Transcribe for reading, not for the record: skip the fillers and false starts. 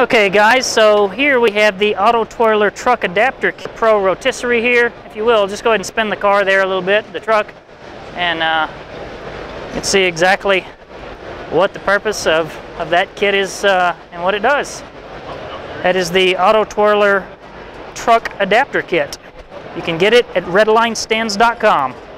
Okay guys, so here we have the AutoTwirler truck adapter Pro Rotisserie here. If you will, just go ahead and spin the car there a little bit, the truck, and you can see exactly what the purpose of that kit is and what it does. That is the AutoTwirler truck adapter kit. You can get it at redlinestands.com.